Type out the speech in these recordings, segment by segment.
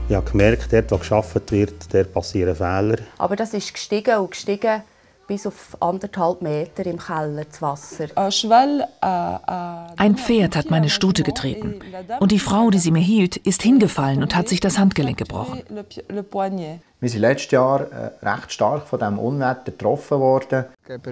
Ich habe gemerkt, dort, wo gearbeitet wird, dort passieren Fehler. Aber das ist gestiegen und gestiegen bis auf 1,5 Meter im Keller das Wasser. Ein Pferd hat meine Stute getreten. Und die Frau, die sie mir hielt, ist hingefallen und hat sich das Handgelenk gebrochen. Wir sind letztes Jahr recht stark von diesem Unwetter getroffen worden.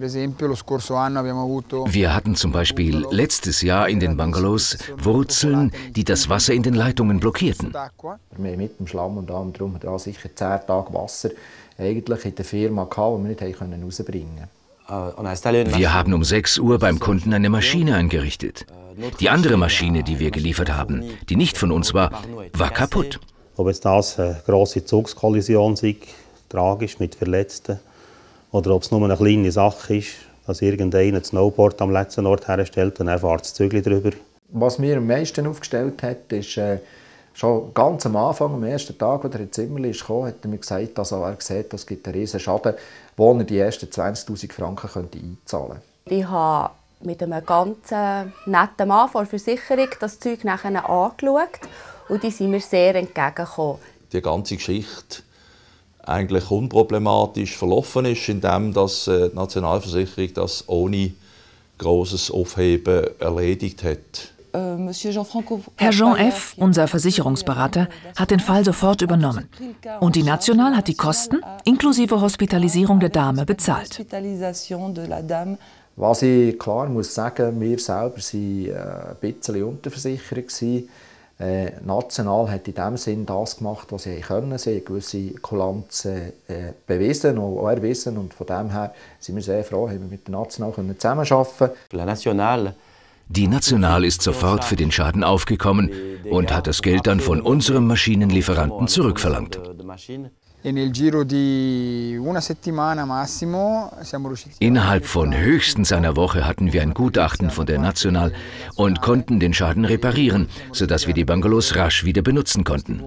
Wir hatten zum Beispiel letztes Jahr in den Bungalows Wurzeln, die das Wasser in den Leitungen blockierten. Wir haben mit dem Schlamm und allem drum sicher 10 Tage Wasser eigentlich in der Firma gehabt, die wir nicht rausbringen konnten. Wir haben um 6 Uhr beim Kunden eine Maschine eingerichtet. Die andere Maschine, die wir geliefert haben, die nicht von uns war kaputt. Ob es das eine grosse Zugskollision sei, tragisch mit Verletzten, oder ob es nur eine kleine Sache ist, dass irgendeiner ein Snowboard am letzten Ort herstellt und dann fährt das Zügel drüber. Was mir am meisten aufgestellt hat, ist schon ganz am Anfang, am ersten Tag, als er Zimmerli kam, hat er mir gesagt, also er sieht, es gibt einen riesen Schaden, wo er die ersten 20'000 Franken einzahlen könnte. Ich habe mit einem ganz netten Mann von der Versicherung das Zeug nachher angeschaut und die sind mir sehr entgegengekommen. Die ganze Geschichte eigentlich unproblematisch verlaufen ist, indem die Nationalversicherung das ohne grosses Aufheben erledigt hat. Herr Jean F., unser Versicherungsberater, hat den Fall sofort übernommen. Und die National hat die Kosten inklusive Hospitalisierung der Dame bezahlt. Was ich klar muss sagen, wir selber waren ein bisschen unterversichert. National hat in dem Sinn das gemacht, was sie können. Sie haben gewisse Kulanz bewiesen und auch erwiesen. Und von dem her sind wir sehr froh, dass wir mit der National zusammenarbeiten können. Die National ist sofort für den Schaden aufgekommen und hat das Geld dann von unserem Maschinenlieferanten zurückverlangt. Innerhalb von höchstens einer Woche hatten wir ein Gutachten von der National und konnten den Schaden reparieren, sodass wir die Bungalows rasch wieder benutzen konnten.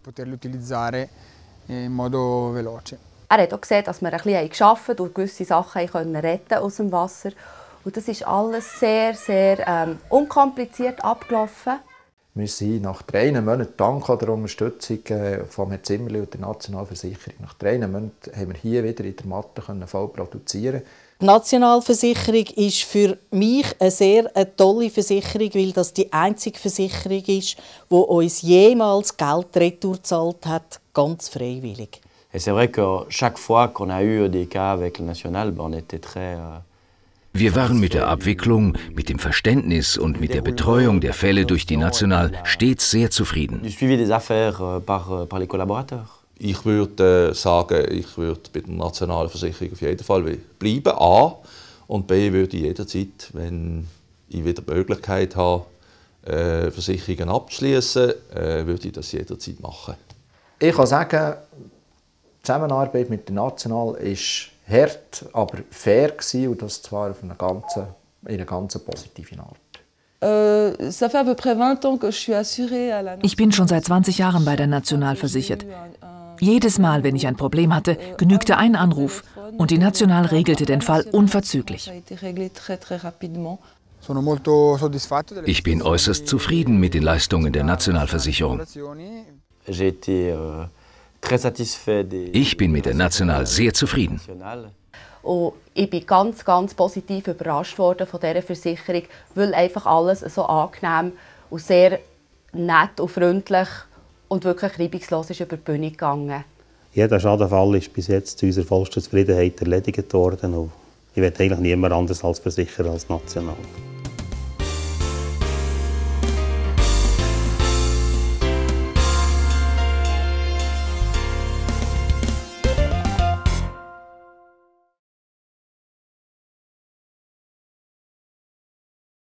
Er hat auch gesehen, dass wir ein bisschen gearbeitet und gewisse Sachen retten aus dem Wasser. Und das ist alles sehr, sehr unkompliziert abgelaufen. Wir sind nach 3 Monaten dank der Unterstützung von Herrn Zimmerli und der Nationalversicherung. Nach 3 Monaten haben wir hier wieder in der Matte voll produzieren. Die Nationalversicherung ist für mich eine sehr tolle Versicherung, weil das die einzige Versicherung ist, die uns jemals Geld retour gezahlt hat, ganz freiwillig. C'est vrai que chaque fois qu'on a eu des cas avec le National, on était très Wir waren mit der Abwicklung, mit dem Verständnis und mit der Betreuung der Fälle durch die National stets sehr zufrieden. Ich würde sagen, ich würde bei der Nationalversicherung auf jeden Fall bleiben. A. Und B. würde ich jederzeit, wenn ich wieder die Möglichkeit habe, Versicherungen abzuschließen, würde ich das jederzeit machen. Ich kann sagen, die Zusammenarbeit mit der National ist hart, aber fair gewesen, und das zwar auf eine ganz positive Art. Ich bin schon seit 20 Jahren bei der National versichert. Jedes Mal, wenn ich ein Problem hatte, genügte ein Anruf und die National regelte den Fall unverzüglich. Ich bin äußerst zufrieden mit den Leistungen der Nationalversicherung. Ich bin mit der National sehr zufrieden. Und ich bin ganz, ganz positiv überrascht worden von dieser Versicherung, weil einfach alles so angenehm und sehr nett und freundlich und wirklich reibungslos ist über die Bühne gegangen. Jeder Schadenfall ist bis jetzt zu unserer vollsten Zufriedenheit erledigt worden. Und ich will eigentlich niemand anders als Versicherer als National.